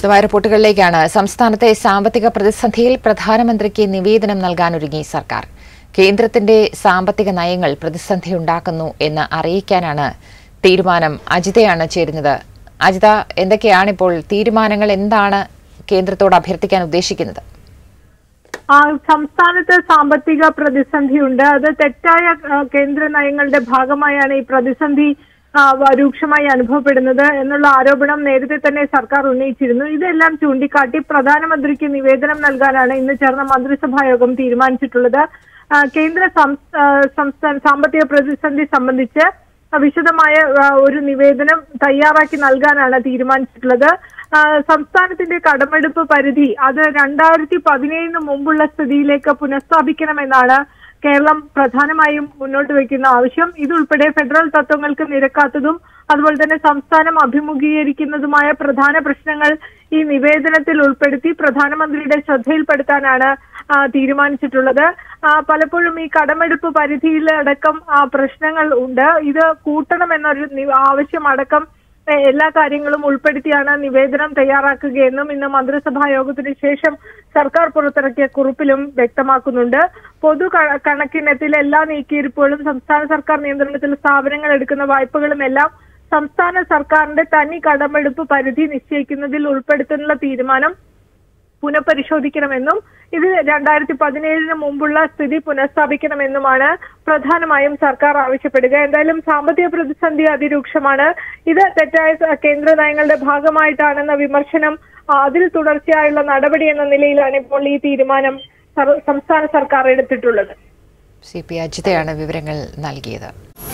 വിശദമായ റിപ്പോർട്ടുകളിലേക്കാണ്. സംസ്ഥാനത്തെ സാമ്പത്തിക പ്രതിസന്ധിയിൽ പ്രധാനമന്ത്രിക്ക് നിവേദനം നൽകാനൊരുങ്ങി സർക്കാർ. കേന്ദ്രത്തിന്റെ സാമ്പത്തിക നയങ്ങൾ പ്രതിസന്ധിയുണ്ടാക്കുന്നു എന്ന് അറിയിക്കാനാണ് തീരുമാനം. അജിതയാണ് ചേരുന്നത്. അജിത, എന്തൊക്കെയാണിപ്പോൾ തീരുമാനങ്ങൾ? എന്താണ് കേന്ദ്രത്തോട് അഭ്യർത്ഥിക്കാൻ ഉദ്ദേശിക്കുന്നത്? സംസ്ഥാനത്ത് സാമ്പത്തിക പ്രതിസന്ധിയുണ്ട്. അത് തെറ്റായ കേന്ദ്ര നയങ്ങളുടെ ഭാഗമായാണ് ഈ പ്രതിസന്ധി രൂക്ഷമായി അനുഭവപ്പെടുന്നത് എന്നുള്ള ആരോപണം നേരത്തെ തന്നെ സർക്കാർ ഉന്നയിച്ചിരുന്നു. ഇതെല്ലാം ചൂണ്ടിക്കാട്ടി പ്രധാനമന്ത്രിക്ക് നിവേദനം നൽകാനാണ് ഇന്ന് ചേർന്ന മന്ത്രിസഭാ യോഗം തീരുമാനിച്ചിട്ടുള്ളത്. കേന്ദ്ര സംസ്ഥാന സാമ്പത്തിക പ്രതിസന്ധി സംബന്ധിച്ച് വിശദമായ ഒരു നിവേദനം തയ്യാറാക്കി നൽകാനാണ് തീരുമാനിച്ചിട്ടുള്ളത്. സംസ്ഥാനത്തിന്റെ കടമെടുപ്പ് പരിധി അത് 2017 മുമ്പുള്ള സ്ഥിതിയിലേക്ക് പുനഃസ്ഥാപിക്കണമെന്നാണ് കേരളം പ്രധാനമായും മുന്നോട്ട് വയ്ക്കുന്ന ആവശ്യം. ഇതുൾപ്പെടെ ഫെഡറൽ തത്വങ്ങൾക്ക് നിരക്കാത്തതും അതുപോലെ തന്നെ സംസ്ഥാനം അഭിമുഖീകരിക്കുന്നതുമായ പ്രധാന പ്രശ്നങ്ങൾ ഈ നിവേദനത്തിൽ ഉൾപ്പെടുത്തി പ്രധാനമന്ത്രിയുടെ ശ്രദ്ധയിൽപ്പെടുത്താനാണ് തീരുമാനിച്ചിട്ടുള്ളത്. പലപ്പോഴും ഈ കടമെടുപ്പ് പരിധിയിലടക്കം പ്രശ്നങ്ങൾ ഉണ്ട്. ഇത് കൂട്ടണമെന്നൊരു ആവശ്യം അടക്കം എല്ലാ കാര്യങ്ങളും ഉൾപ്പെടുത്തിയാണ് നിവേദനം തയ്യാറാക്കുകയെന്നും ഇന്ന് മന്ത്രിസഭാ യോഗത്തിന് ശേഷം സർക്കാർ പുറത്തിറക്കിയ കുറിപ്പിലും വ്യക്തമാക്കുന്നുണ്ട്. പൊതു കണക്കിനത്തിൽ എല്ലാ നീക്കിയിരിപ്പുകളും സംസ്ഥാന സർക്കാർ നിയന്ത്രണത്തിൽ സ്ഥാപനങ്ങൾ എടുക്കുന്ന വായ്പകളും എല്ലാം സംസ്ഥാന സർക്കാരിന്റെ തനി കടമെടുപ്പ് പരിധി നിശ്ചയിക്കുന്നതിൽ ഉൾപ്പെടുത്തുന്ന തീരുമാനം പുനഃപരിശോധിക്കണമെന്നും ഇത് 2017 മുമ്പുള്ള സ്ഥിതി പുനഃസ്ഥാപിക്കണമെന്നുമാണ് പ്രധാനമായും സർക്കാർ ആവശ്യപ്പെടുക. എന്തായാലും സാമ്പത്തിക പ്രതിസന്ധി അതിരൂക്ഷമാണ്. ഇത് തെറ്റായ കേന്ദ്ര നയങ്ങളുടെ ഭാഗമായിട്ടാണെന്ന വിമർശനം അതിൽ തുടർച്ചയായുള്ള നടപടി എന്ന നിലയിലാണ് ഇപ്പോൾ ഈ തീരുമാനം സംസ്ഥാന സർക്കാർ എടുത്തിട്ടുള്ളത്. CP അജിതയാണ് വിവരങ്ങൾ നൽകിയത്.